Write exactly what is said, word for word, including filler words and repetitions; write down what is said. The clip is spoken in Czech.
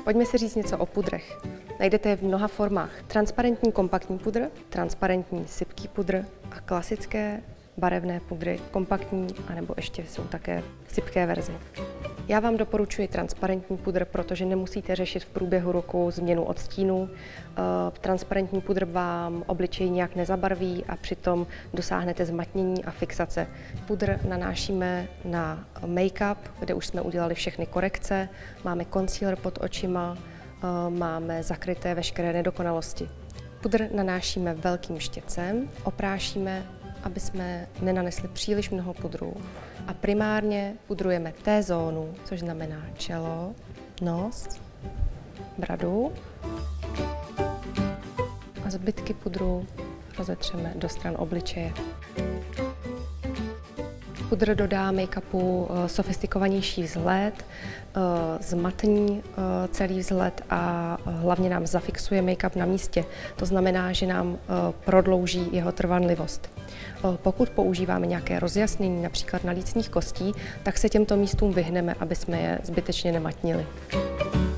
Pojďme si říct něco o pudrech. Najdete je v mnoha formách. Transparentní kompaktní pudr, transparentní sypký pudr a klasické barevné pudry, kompaktní, anebo ještě jsou také sypké verze. Já vám doporučuji transparentní pudr, protože nemusíte řešit v průběhu roku změnu odstínu. Transparentní pudr vám obličej nějak nezabarví a přitom dosáhnete zmatnění a fixace. Pudr nanášíme na make-up, kde už jsme udělali všechny korekce. Máme concealer pod očima, máme zakryté veškeré nedokonalosti. Pudr nanášíme velkým štětcem, oprášíme, aby jsme nenanesli příliš mnoho pudru. A primárně pudrujeme T-zónu, což znamená čelo, nos, bradu. A zbytky pudru rozetřeme do stran obličeje. Pudr dodá make-upu sofistikovanější vzhled, zmatní celý vzhled a hlavně nám zafixuje make-up na místě. To znamená, že nám prodlouží jeho trvanlivost. Pokud používáme nějaké rozjasnění, například na lícních kostí, tak se těmto místům vyhneme, aby jsme je zbytečně nematnili.